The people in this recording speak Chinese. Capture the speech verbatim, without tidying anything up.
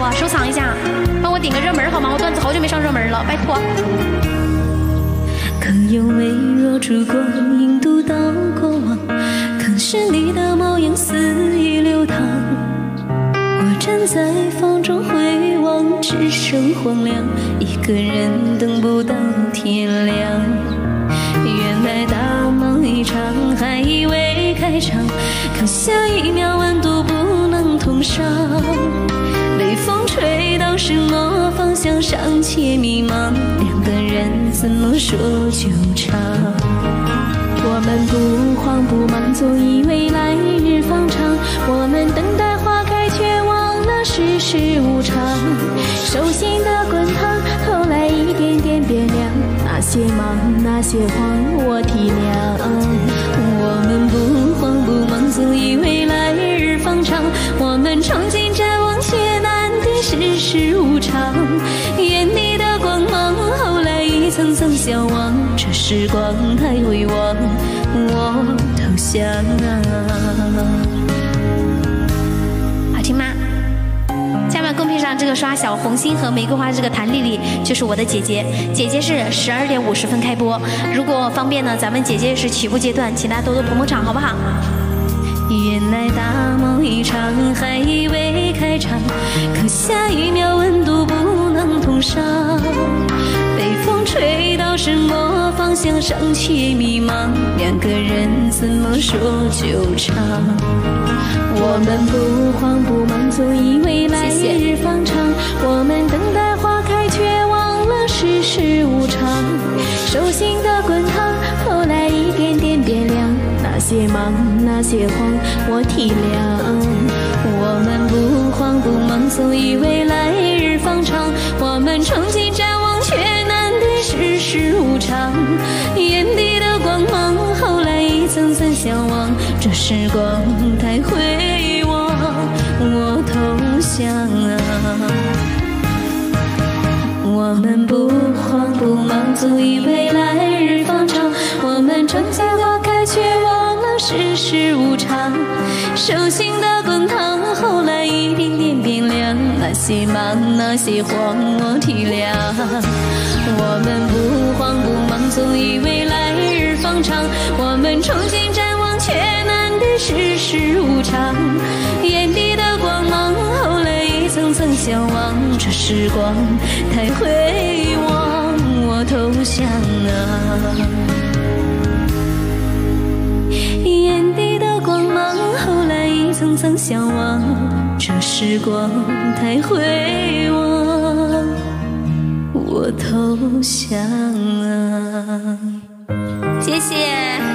啊，收藏一下，帮我顶个热门好吗？我段子好久没上热门了，拜托。 可有微弱烛光引渡到过往，可是你的模样肆意流淌。我站在风中回望，只剩荒凉，一个人等不到天亮。原来大梦一场，还以为开场，可下一秒温度不能同上。北风吹到什么方向，尚且迷茫，两个人怎么说就长？我们不慌不忙，总以为来日方长，我们等待花开，却忘了世事无常。手心的滚烫，后来一点点变凉，那些忙那些慌我体谅。我们不慌不忙，总以为来日方长，我们憧憬展望，却难敌世事无常。眼里的光芒，后来一层层消亡，这时光太辉煌，我投降啊。 好听吗？下面公屏上这个刷小红心和玫瑰花这个谭丽丽就是我的姐姐，姐姐是十二点五十分开播，如果方便呢，咱们姐姐是起步阶段，请大家多多捧捧场，好不好？ 原来大梦一场，还以为开场，可下一秒温度不能同上。北风吹到什么方向，尚且迷茫，两个人怎么说就长？我们不慌不忙，总以为来日方长，我们等待花开，却忘了世事无常。手心的滚烫，后来一点点变凉，那些忙那些慌我体谅。我们不慌不忙，总以为来日方长，我们憧憬展望，却难敌世事无常。眼底的光芒，后来一层层消亡，这时光太辉煌，我投降啊。我们不慌不忙，总以为来日方长，我们正在花开，却忘了世事无常。手心的滚烫，后来一点点变凉，那些忙那些慌我体谅。我们不慌不忙，总以为来日方长，我们憧憬展望，却难敌世事无常。眼底的光芒，后来一层层消亡，这时光太辉煌，我投降啊。眼底的光芒，后来一层层消亡，这时光太辉煌，我投降啊。 谢谢。